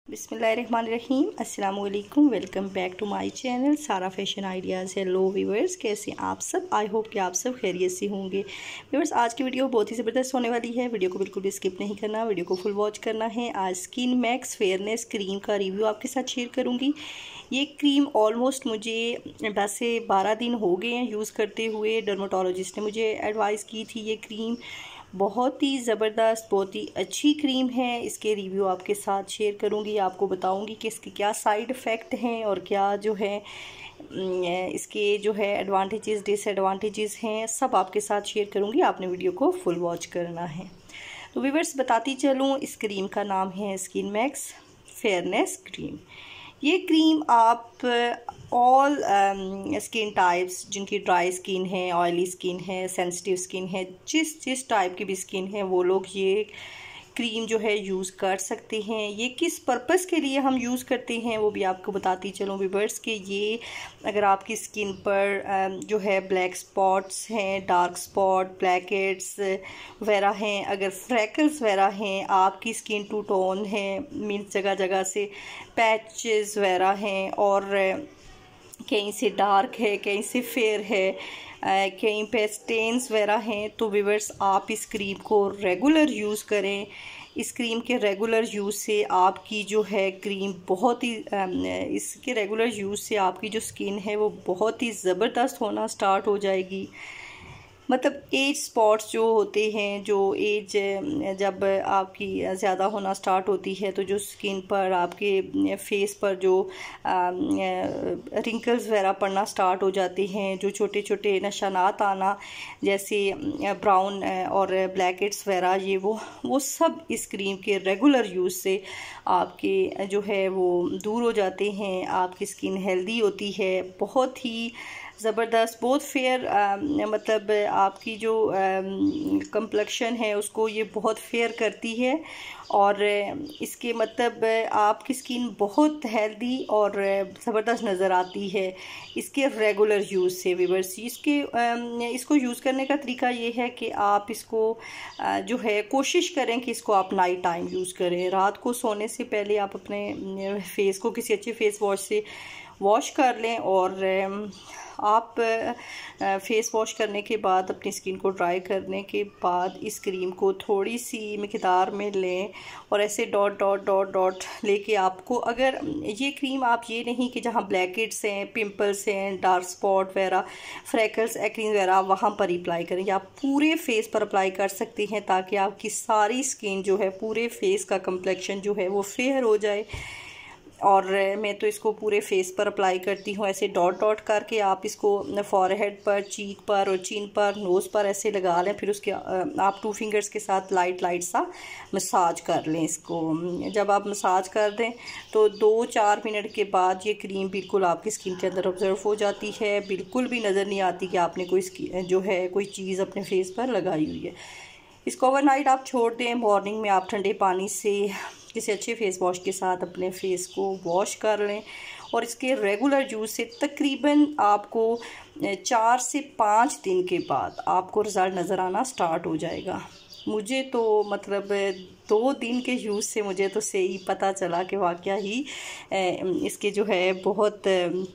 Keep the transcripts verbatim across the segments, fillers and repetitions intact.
बिस्मिल्लाहिर्रहमानिर्रहीम अस्सलाम वालेकुम। Welcome back to my channel Sara fashion ideas. Hello viewers, कैसे आप सब? आई होप कि आप सब खैरियत से होंगे। व्यूवर्स, आज की वीडियो बहुत ही ज़बरदस्त होने वाली है। वीडियो को बिल्कुल भी स्किप नहीं करना, वीडियो को फुल वॉच करना है। आज स्किन मैक्स फेयरनेस क्रीम का रिव्यू आपके साथ शेयर करूँगी। ये क्रीम ऑलमोस्ट मुझे दस से बारह दिन हो गए हैं यूज़ करते हुए। डर्मेटोलॉजिस्ट ने मुझे एडवाइस की थी। ये क्रीम बहुत ही ज़बरदस्त, बहुत ही अच्छी क्रीम है। इसके रिव्यू आपके साथ शेयर करूंगी, आपको बताऊंगी कि इसके क्या साइड इफ़ेक्ट हैं और क्या जो है इसके जो है एडवांटेजेस डिसएडवांटेजेस हैं, सब आपके साथ शेयर करूंगी। आपने वीडियो को फुल वॉच करना है। तो व्यूअर्स, बताती चलूँ, इस क्रीम का नाम है स्किन मैक्स फेयरनेस क्रीम। ये क्रीम आप ऑल स्किन टाइप्स, जिनकी ड्राई स्किन है, ऑयली स्किन है, सेंसिटिव स्किन है, जिस जिस टाइप की भी स्किन है वो लोग ये क्रीम जो है यूज़ कर सकते हैं। ये किस पर्पस के लिए हम यूज़ करते हैं वो भी आपको बताती चलूँ व्यूअर्स के ये अगर आपकी स्किन पर जो है ब्लैक स्पॉट्स हैं, डार्क स्पॉट, ब्लैकहेड्स वगैरह हैं, अगर फ्रैकल्स वगैरह हैं, आपकी स्किन टू टोन है, मीन्स जगह जगह से पैचेस वगैरह हैं और कहीं से डार्क है, कहीं से फेयर है, कहीं पे स्टेन्स वगैरह हैं, तो व्यूअर्स आप इस क्रीम को रेगुलर यूज़ करें। इस क्रीम के रेगुलर यूज़ से आपकी जो है क्रीम बहुत ही इसके रेगुलर यूज़ से आपकी जो स्किन है वो बहुत ही ज़बरदस्त होना स्टार्ट हो जाएगी। मतलब एज स्पॉट्स जो होते हैं, जो एज जब आपकी ज़्यादा होना स्टार्ट होती है तो जो स्किन पर, आपके फेस पर जो रिंकल्स वगैरह पड़ना स्टार्ट हो जाते हैं, जो छोटे छोटे निशानात आना जैसे ब्राउन और ब्लैकहेड्स वगैरह, ये वो वो सब इस क्रीम के रेगुलर यूज़ से आपके जो है वो दूर हो जाते हैं। आपकी स्किन हेल्दी होती है, बहुत ही ज़बरदस्त, बहुत फेयर, मतलब आपकी जो कम्प्लेक्शन है उसको ये बहुत फेयर करती है और इसके मतलब आपकी स्किन बहुत हेल्दी और ज़बरदस्त नज़र आती है इसके रेगुलर यूज़ से। व्यूअर्स, इसके इसको यूज़ करने का तरीका ये है कि आप इसको जो है कोशिश करें कि इसको आप नाइट टाइम यूज़ करें। रात को सोने से पहले आप अपने फेस को किसी अच्छे फेस वॉश से वॉश कर लें और आप फेस वॉश करने के बाद अपनी स्किन को ड्राई करने के बाद इस क्रीम को थोड़ी सी मिकदार में लें और ऐसे डॉट डॉट डॉट डॉट लेके आपको, अगर ये क्रीम आप ये नहीं कि जहाँ ब्लैकहेड्स हैं, पिंपल्स हैं, डार्क स्पॉट वगैरह, फ्रैकल्स, एक्ने वगैरह वहाँ पर अप्लाई करें, या आप पूरे फेस पर अप्लाई कर सकते हैं ताकि आपकी सारी स्किन जो है, पूरे फेस का कम्प्लेक्शन जो है वो फेयर हो जाए। और मैं तो इसको पूरे फेस पर अप्लाई करती हूँ, ऐसे डॉट डॉट करके आप इसको फॉरहेड पर, चीक पर और चिन पर, नोज़ पर ऐसे लगा लें। फिर उसके आप टू फिंगर्स के साथ लाइट लाइट सा मसाज कर लें इसको। जब आप मसाज कर दें तो दो चार मिनट के बाद ये क्रीम बिल्कुल आपकी स्किन के अंदर ऑब्जर्व हो जाती है। बिल्कुल भी नज़र नहीं आती कि आपने कोई जो है कोई चीज़ अपने फेस पर लगाई हुई है। इसको ओवरनाइट आप छोड़ दें। मॉर्निंग में आप ठंडे पानी से किसी अच्छे फेस वॉश के साथ अपने फेस को वॉश कर लें और इसके रेगुलर यूज़ से तकरीबन आपको चार से पाँच दिन के बाद आपको रिज़ल्ट नज़र आना स्टार्ट हो जाएगा। मुझे तो मतलब दो दिन के यूज़ से मुझे तो से ही पता चला कि वाकया ही इसके जो है बहुत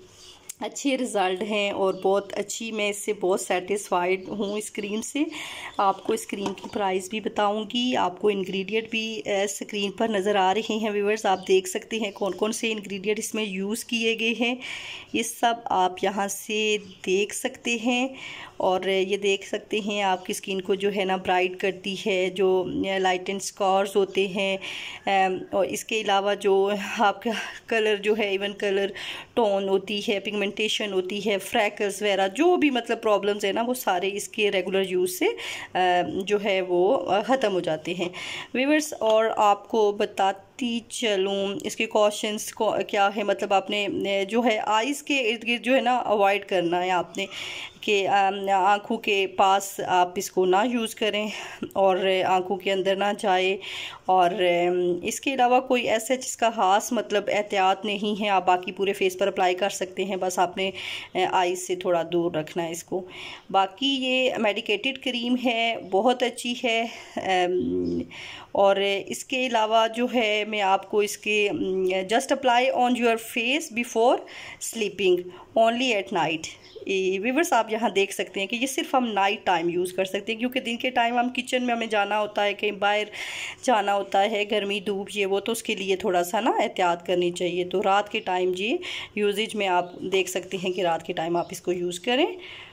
अच्छे रिज़ल्ट हैं और बहुत अच्छी, मैं इससे बहुत सेटिस्फाइड हूँ इस क्रीम से। आपको इस क्रीम की प्राइस भी बताऊँगी, आपको इंग्रेडिएंट भी स्क्रीन पर नज़र आ रहे हैं व्यूअर्स। आप देख सकते हैं कौन कौन से इंग्रेडिएंट इसमें यूज़ किए गए हैं, ये सब आप यहाँ से देख सकते हैं। और ये देख सकते हैं आपकी स्किन को जो है ना ब्राइट करती है, जो लाइट एंड स्कार्स होते हैं, और इसके अलावा जो आपका कलर जो है, इवन कलर टोन होती है, पिगमेंटेशन होती है, फ्रैकल्स वगैरह जो भी मतलब प्रॉब्लम्स है ना, वो सारे इसके रेगुलर यूज़ से जो है वो ख़त्म हो जाते हैं व्यूअर्स। और आपको बताती चलूँ इसके कॉशंस को क्या है, मतलब आपने जो है आइज़ के इर्द गिर्द जो है ना अवॉइड करना है आपने कि आँखों के पास आप इसको ना यूज़ करें और आँखों के अंदर ना जाए। और इसके अलावा कोई ऐसा जिसका ख़ास मतलब एहतियात नहीं है, आप बाकी पूरे फेस पर अप्लाई कर सकते हैं, बस आपने आइज़ से थोड़ा दूर रखना है इसको। बाकी ये मेडिकेटेड क्रीम है, बहुत अच्छी है। और इसके अलावा जो है में आपको इसके just apply on your face before sleeping only at night. Viewers आप यहाँ देख सकते हैं कि ये सिर्फ हम नाइट टाइम यूज़ कर सकते हैं, क्योंकि दिन के टाइम हम किचन में हमें जाना होता है, कहीं बाहर जाना होता है, गर्मी धूप ये वो, तो उसके लिए थोड़ा सा ना एहतियात करनी चाहिए। तो रात के टाइम जी यूजेज में आप देख सकते हैं कि रात के टाइम आप इसको यूज़ करें।